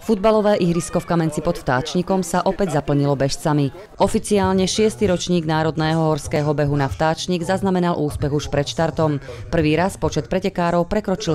Futbalové ihrisko v Kamenci pod Vtáčnikom sa opäť zaplnilo bežcami. Oficiálne 6. ročník Národného horského behu na Vtáčnik zaznamenal úspech už pred štartom. Prvý raz počet pretekárov prekročil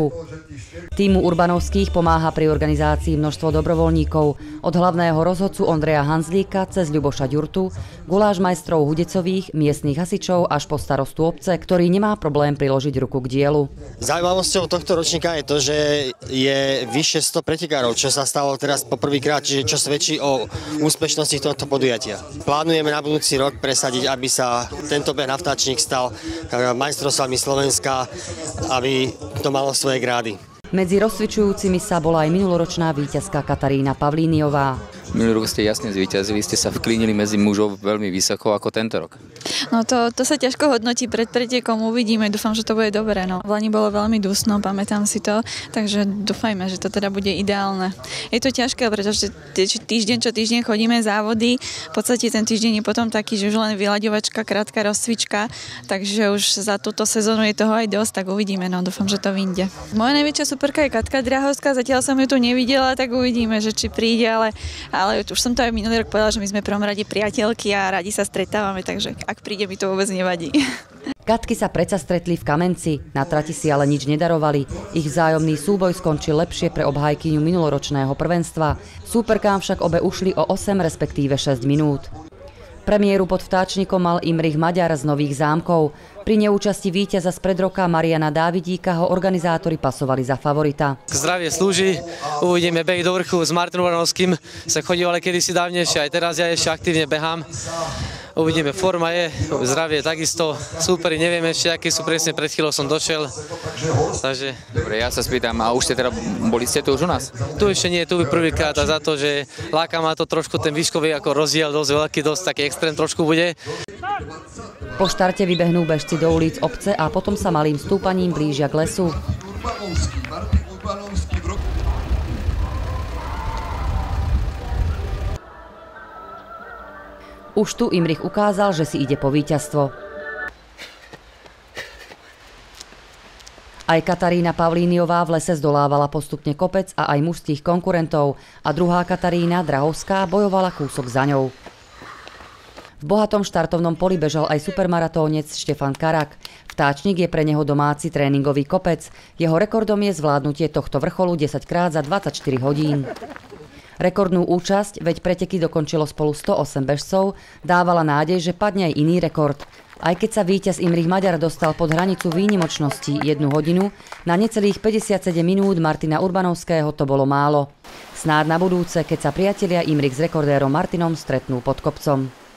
100. Týmu Urbanovských pomáha pri organizácii množstvo dobrovoľníkov. Od hlavného rozhodcu Ondreja Hanzlíka cez Ľuboša Ďurtu, gulášmajstrov Hudecových, miestnych hasičov až po starostu obce, ktorý nemá problém priložiť ruku k dielu. Zaujímavosťou tohto ročníka je to, že je vyše 100 pretekárov, čo sa stalo teraz poprvýkrát, čiže čo svedčí o úspešnosti tohto podujatia. Plánujeme na budúci rok presadiť, aby sa tento beh na Vtáčnik stal majstrovstvami Slovenska, aby to malo svoje grády. Medzi rozcvičujúcimi sa bola aj minuloročná víťazka Katarína Pavlíniová. Minulý rok ste jasne zvíťazili, ste sa vklínili medzi mužov veľmi vysoko ako tento rok. No to sa ťažko hodnotí pred pretekom, uvidíme, dúfam, že to bude dobré. No. V Lani bolo veľmi dusno, pamätám si to, takže dúfajme, že to teda bude ideálne. Je to ťažké, pretože týždeň čo týždeň chodíme závody, v podstate ten týždeň je potom taký, že už len vyľaďovačka, krátka rozcvička, takže už za túto sezónu je toho aj dosť, tak uvidíme, no dúfam, že to vyjde. Moja najväčšia superka je Katka Drahovská, zatiaľ som ju tu nevidela, tak uvidíme, že či príde, ale už som to aj minulý rok povedala, že my sme prvom rade priateľky a radi sa stretávame, takže ak príde, mi to vôbec nevadí. Katky sa predsa stretli v Kamenci, na trati si ale nič nedarovali. Ich vzájomný súboj skončil lepšie pre obhajkyňu minuloročného prvenstva. Súperkám však obe ušli o 8 respektíve 6 minút. Premiéru pod Vtáčnikom mal Imrich Maďar z Nových Zámkov. Pri neúčasti víťaza spred roka Mariana Dávidíka ho organizátori pasovali za favorita. Zdravie slúži, uvidíme beh do vrchu s Martinom Urbanovským. Sa chodívali kedysi dávnejšie, aj teraz ja ešte aktívne behám. Uvidíme, forma je, zdravie takisto, súperi nevieme ešte, aký sú presne, pred chvíľou som došiel, takže... Dobre, ja sa spýtam, a už ste tu už u nás? Tu ešte nie, tu by prvýkrát a za to, že láka ma to trošku ten výškový ako rozdiel, dosť veľký, dosť taký extrém trošku bude. Po štarte vybehnú bežci do ulic obce a potom sa malým stúpaním blížia k lesu. Už tu Imrich ukázal, že si ide po víťazstvo. Aj Katarína Pavlíniová v lese zdolávala postupne kopec a aj mužských konkurentov a druhá Katarína Drahovská bojovala kúsok za ňou. V bohatom štartovnom poli bežal aj supermaratónec Štefan Karak. Vtáčnik je pre neho domáci tréningový kopec. Jeho rekordom je zvládnutie tohto vrcholu 10-krát za 24 hodín. Rekordnú účasť, veď preteky dokončilo spolu 108 bežcov, dávala nádej, že padne aj iný rekord. Aj keď sa víťaz Imrich Maďar dostal pod hranicu výnimočnosti 1 hodinu, na necelých 57 minút Martina Urbanovského to bolo málo. Snáď na budúce, keď sa priatelia Imrich s rekordérom Martinom stretnú pod kopcom.